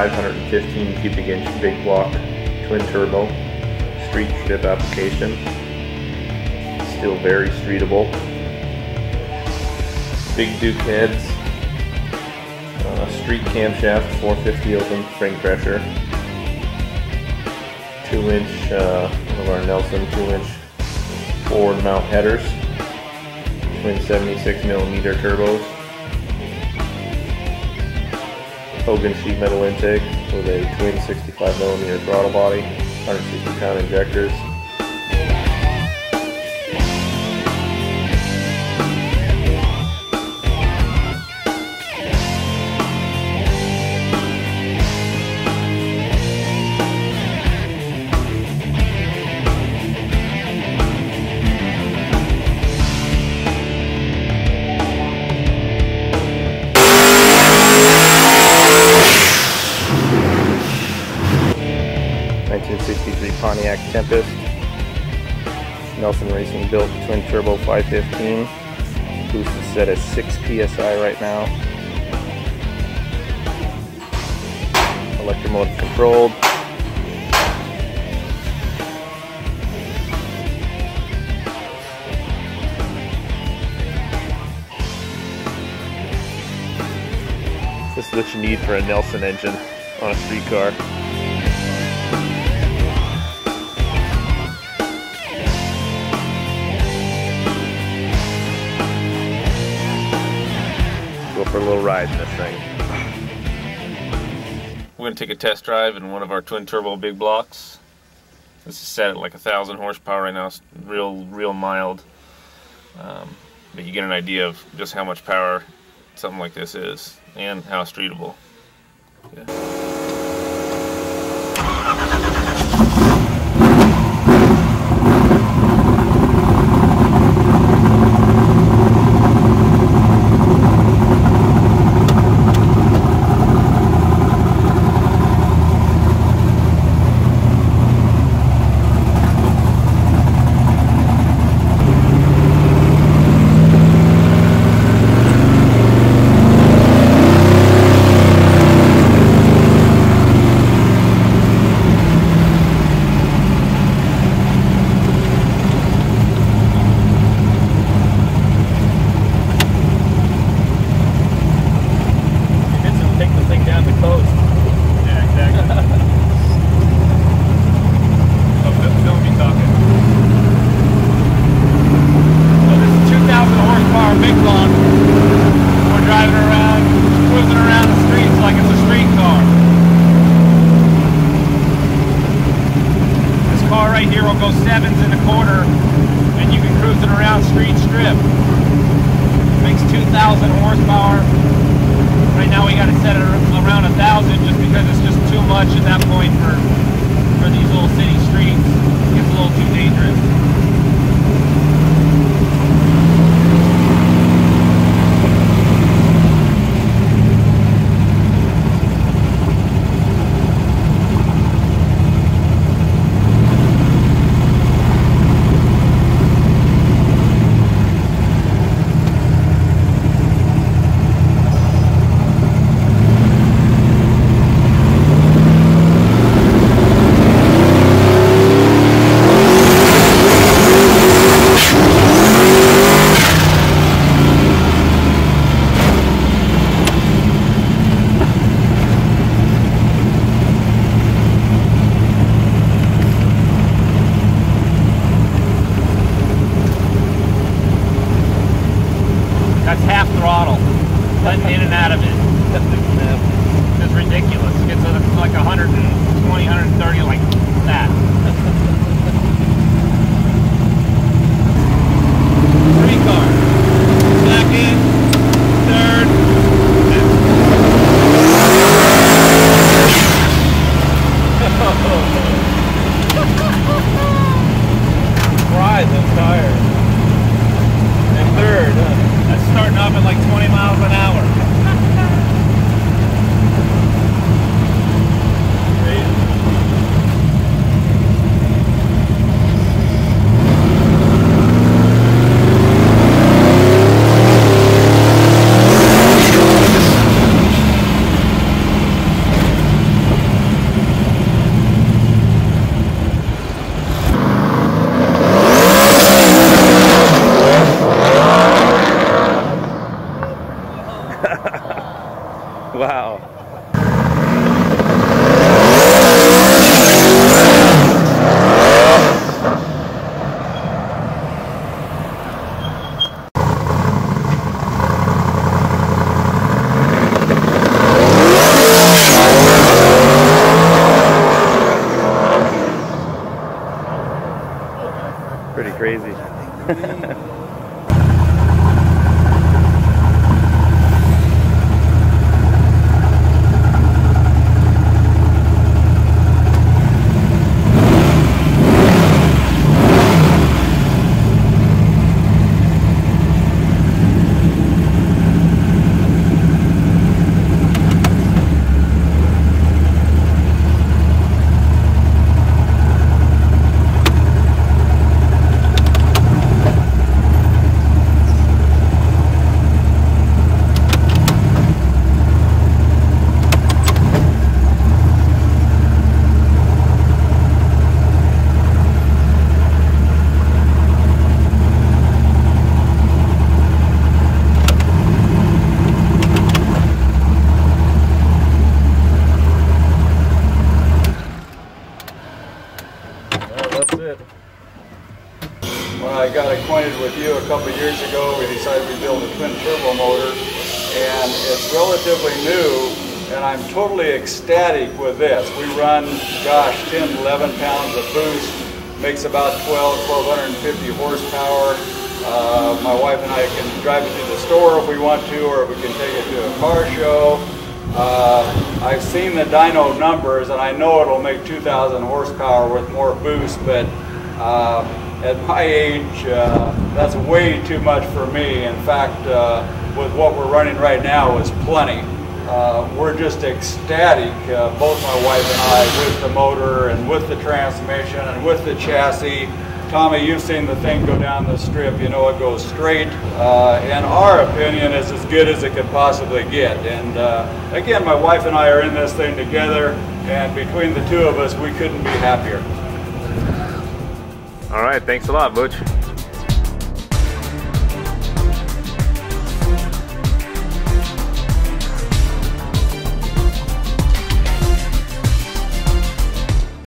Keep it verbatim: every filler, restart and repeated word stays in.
five hundred fifteen cubic inch big block twin turbo street strip application. Still very streetable. Big Duke heads, uh, street camshaft, four fifty open spring pressure, two inch uh, one of our Nelson two inch forward mount headers, twin seventy-six millimeter turbos, Hogan sheet metal intake with a twin sixty-five millimeter throttle body, one hundred sixty pound injectors. nineteen sixty-three Pontiac Tempest, Nelson Racing built twin turbo five fifteen, boost is set at six P S I right now, electromotive controlled. This is what you need for a Nelson engine on a street car. For a little ride in this thing. We're going to take a test drive in one of our twin turbo big blocks. This is set at like a thousand horsepower right now. It's real, real mild. Um, but you get an idea of just how much power something like this is and how streetable. Yeah. Here will go sevens in a quarter, and you can cruise it around street strip. Makes two thousand horsepower. Right now we got it set at around a thousand, just because it's just too much at that point for for these little city streets. It gets a little too dangerous. That's half throttle, cutting in and out of it. It's ridiculous. It gets to like one hundred twenty, one hundred thirty like that. Three cars. Second, third. Fries, I'm tired. And third. That's starting off at like twenty miles an hour. pretty crazy. When I got acquainted with you a couple of years ago, we decided to build a twin turbo motor, and it's relatively new, and I'm totally ecstatic with this. We run, gosh, ten, eleven pounds of boost, makes about twelve, twelve fifty horsepower. Uh, my wife and I can drive it to the store if we want to, or if we can take it to a car show. Uh, I've seen the dyno numbers, and I know it'll make two thousand horsepower with more boost, but uh, at my age, uh, that's way too much for me. In fact, uh, with what we're running right now is plenty. Uh, we're just ecstatic, uh, both my wife and I, with the motor and with the transmission and with the chassis. Tommy, you've seen the thing go down the strip, you know it goes straight. Uh, in our opinion, it's as good as it could possibly get. And uh, again, my wife and I are in this thing together, and between the two of us, we couldn't be happier. All right, thanks a lot, Butch.